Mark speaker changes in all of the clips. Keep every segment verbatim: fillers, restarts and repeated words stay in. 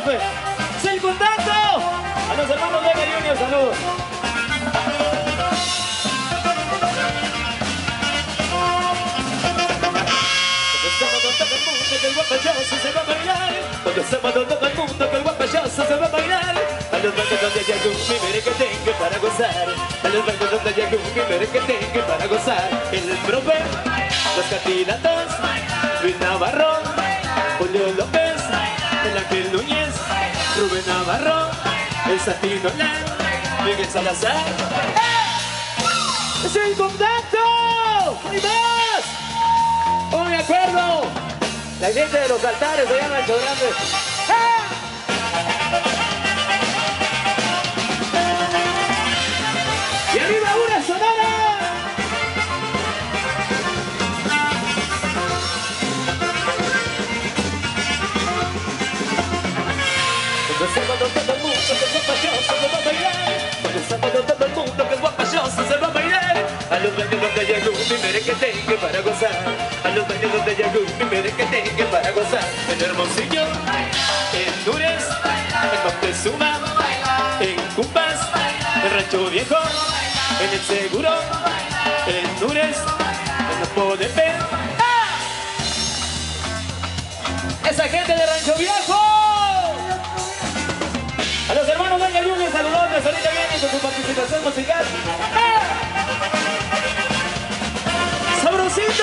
Speaker 1: profe. ¡Es el contacto! A los hermanos Vega Junior, saludos. Que el guapayazo se va a bailar. Cuando sábado todo el mundo que el guapayazo se va a bailar. A los bancos donde hay algún mimere que tenga para gozar. A los bancos donde hay algún mimere que tenga para gozar. El profe, los candidatos, Luis Navarro, Julio López, el Ángel Núñez, Rubén Navarro, el Santino Lan, Miguel Salazar. ¡Eh! ¡Es el contacto! ¡Hay más! ¡Oh, me acuerdo! La gente de los altares allá en Rancho Grande. ¡Eh! ¡Y arriba una sonora! Cuando sábado todo el mundo que es guapayoso se va a bailar. Cuando sábado todo el mundo que es guapayoso se va a bailar. A los baños donde hay algún mimere que tenga para gozar. A los baños donde hay algún mimere que tenga para gozar. En Hermosillo, en Nures, en Montezuma, en Cumpas, en Rancho Viejo, en El Seguro, en Nures, en Apodepe. ¡Ah! ¡Esa gente de Rancho Viejo! A los hermanos Vega Junior, saludos, ahorita vienen con su participación musical. ¡Ah! ¡Sabrosito!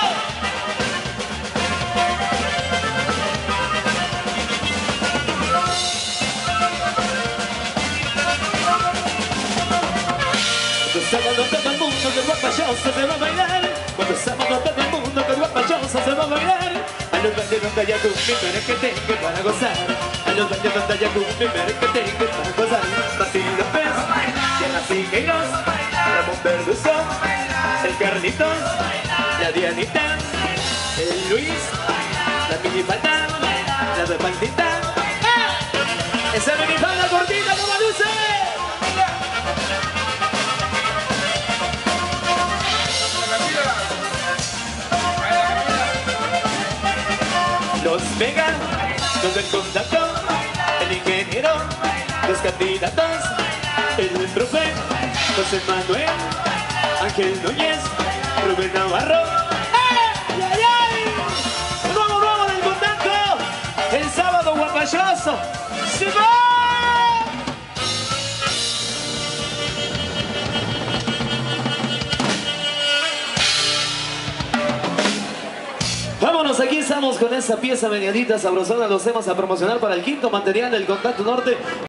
Speaker 1: Cuando sábado todo el mundo que el guapayoso se va a bailar. Cuando sábado todo el mundo que el guapayoso se va a bailar. A los baños donde haya algún mimere que tenga para gozar. A los baños donde haya algún mimere que tenga para gozar. Martín López, Diana Figueiros, Ramón Verduzco, el Carlitos, la Dianita, el Luis, la minifalda, la de Pandita. ¡Ah! Esa minifalda cortita como luce. Los Vega, los del contacto, el ingeniero, los candidatos, el profe, José Manuel, Ángel Núñez, Rubén Navarro. ¡Ay, ay, ay! ¡Vamos, vamos del contacto! El sábado guapayoso se va. Vámonos, aquí estamos con esa pieza medianita sabrosona. Los vamos a promocionar para el quinto material del Contacto Norte.